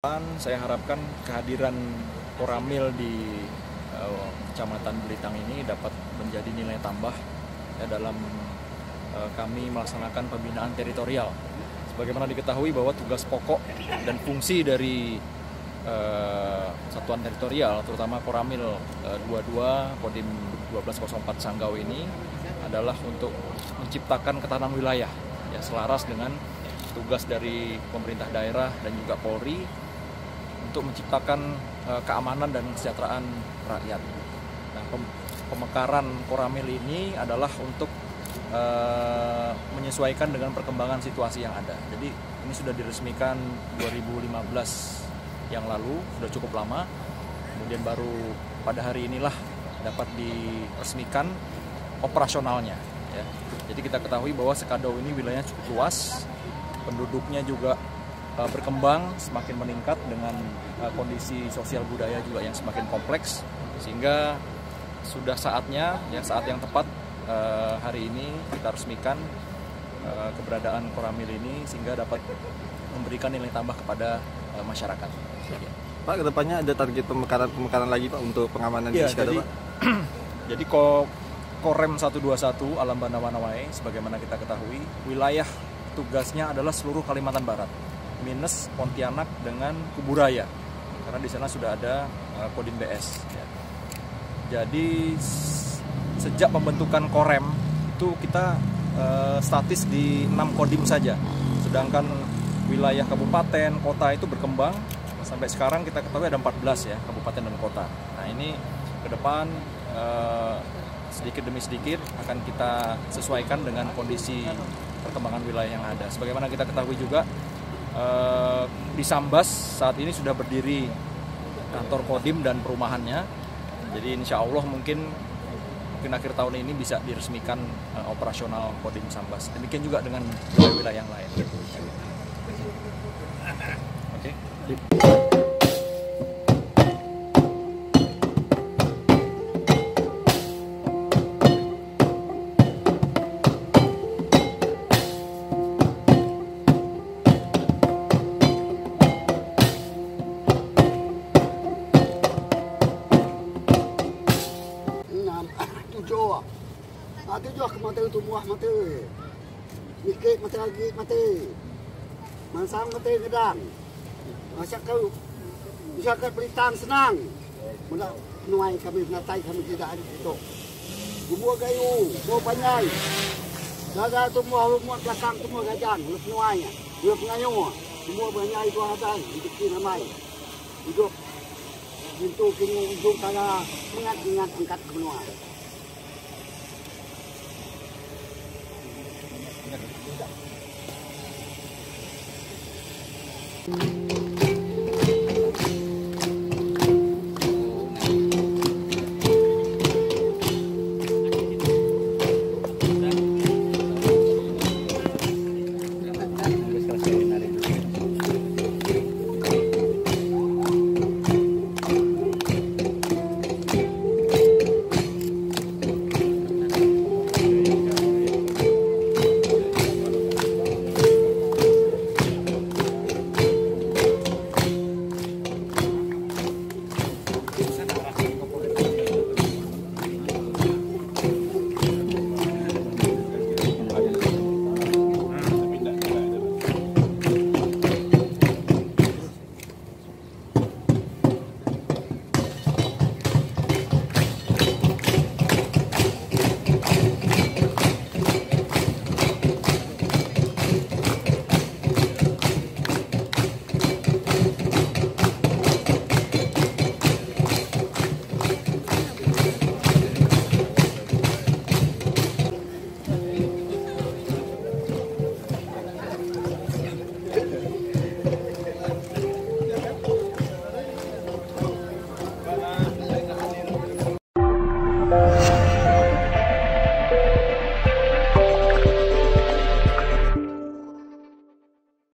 Saya harapkan kehadiran Koramil di Kecamatan Belitang ini dapat menjadi nilai tambah dalam kami melaksanakan pembinaan teritorial. Sebagaimana diketahui bahwa tugas pokok dan fungsi dari satuan teritorial, terutama Koramil 22 Kodim 1204 Sanggau ini adalah untuk menciptakan ketahanan wilayah, ya, selaras dengan tugas dari pemerintah daerah dan juga Polri untuk menciptakan keamanan dan kesejahteraan rakyat. Nah, pemekaran Koramil ini adalah untuk menyesuaikan dengan perkembangan situasi yang ada. Jadi ini sudah diresmikan 2015 yang lalu, sudah cukup lama. Kemudian baru pada hari inilah dapat diresmikan operasionalnya. Ya. Jadi kita ketahui bahwa Sekadau ini wilayahnya cukup luas, penduduknya juga berkembang, semakin meningkat dengan kondisi sosial budaya juga yang semakin kompleks, sehingga sudah saatnya, ya, saat yang tepat hari ini kita resmikan keberadaan Koramil ini sehingga dapat memberikan nilai tambah kepada masyarakat. Pak, kedepannya ada target pemekaran lagi Pak untuk pengamanan di Sekadau, Pak? Jadi Korem 121 Alam Banda Wanawai, sebagaimana kita ketahui, wilayah tugasnya adalah seluruh Kalimantan Barat minus Pontianak dengan Kuburaya, karena di sana sudah ada Kodim BS. Ya. Jadi sejak pembentukan Korem itu kita statis di 6 Kodim saja, sedangkan wilayah kabupaten, kota itu berkembang sampai sekarang kita ketahui ada 14 ya kabupaten dan kota. Nah ini ke depan sedikit demi sedikit akan kita sesuaikan dengan kondisi perkembangan wilayah yang ada. Sebagaimana kita ketahui juga di Sambas saat ini sudah berdiri kantor Kodim dan perumahannya. Jadi insya Allah mungkin akhir tahun ini bisa diresmikan operasional Kodim Sambas. Demikian juga dengan wilayah-wilayah yang lain. Oke. Tujuh ke mati itu buah mati, mikir mati lagi mati, mansang mati gedang, masyarakat Belitang senang, menuai kami menatai kami tidak ada itu, buah gayu, buah panjai, dadah semua rumah belakang semua gajan, belum menuainya, belum pengayu, semua panjai itu ada, hidup di ramai, hidup pintu kini ujung kala ingat angkat ke menuai.